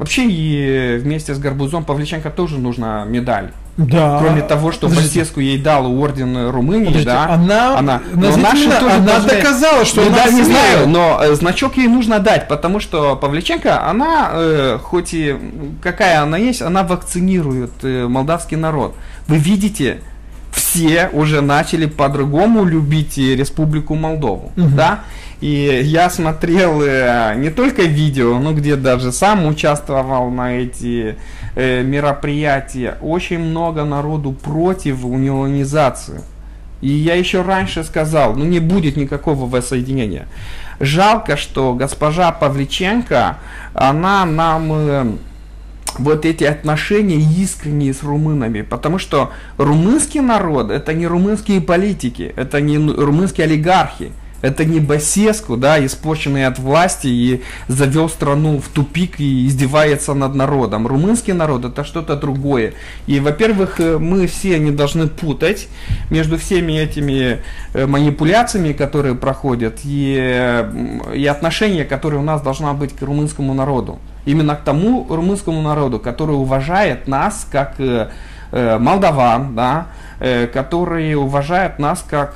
Вообще и вместе с Гарбузом Павличенко тоже нужна медаль. Да. Кроме того, что Басеску ей дал орден Румынии, подождите, да. Она должны, доказала, что она не знаю, но значок ей нужно дать, потому что Павличенко, она, хоть и какая она есть, она вакцинирует молдавский народ. Вы видите, все уже начали по-другому любить Республику Молдову, да? И я смотрел не только видео, но где даже сам участвовал на эти мероприятия. Очень много народу против унионизации. И я еще раньше сказал, не будет никакого воссоединения. Жалко, что госпожа Павличенко, она нам вот эти отношения искренние с румынами, потому что румынский народ, это не румынские политики, это не румынские олигархи. Это не Басеску, да, испорченный от власти и завел страну в тупик и издевается над народом. Румынский народ это что-то другое. И, во-первых, мы все не должны путать между всеми этими манипуляциями, которые проходят, и отношения, которые у нас должна быть к румынскому народу. Именно к тому румынскому народу, который уважает нас как молдаван, да, которые уважают нас как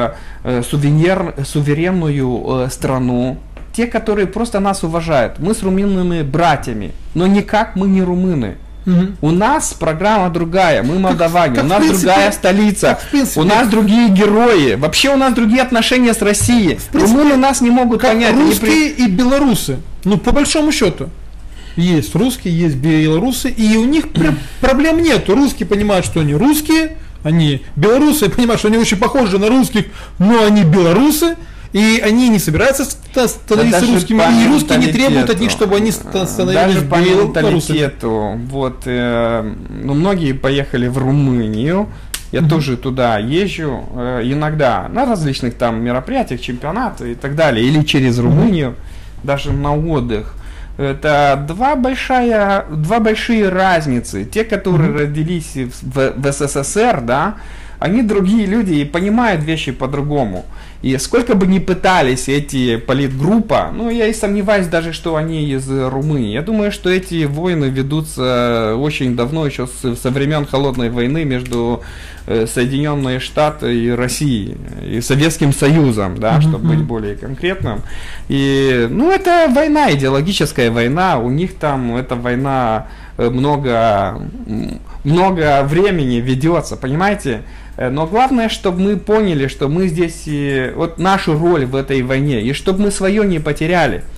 суверенную страну, те, которые просто нас уважают. Мы с румынами братьями, но никак мы не румыны. У нас программа другая, мы молдаване, у нас другая столица, у нас другие герои, вообще у нас другие отношения с Россией. Румыны нас не могут понять. Русские и белорусы, по большому счету. Есть русские, есть белорусы, и у них проблем нет. Русские понимают, что они русские, белорусы понимают, что они очень похожи на русских, но они белорусы, и они не собираются становиться русскими, и русские не требуют от них, чтобы они становились белорусами. Вот, многие поехали в Румынию, я тоже туда езжу иногда на различных там мероприятиях, чемпионаты и так далее, или через Румынию, даже на отдых. Это два большие разницы. Те, которые родились в СССР, да, они другие люди и понимают вещи по-другому. И сколько бы ни пытались эти политгруппа, я и сомневаюсь даже, что они из Румынии. Я думаю, что эти войны ведутся очень давно, еще со времен Холодной войны между Соединенные Штаты и Россией, и Советским Союзом, да, чтобы быть более конкретным. И, это война, идеологическая война, у них там эта война много времени ведется, понимаете? Но главное, чтобы мы поняли, что мы здесь, вот нашу роль в этой войне, и чтобы мы свое не потеряли.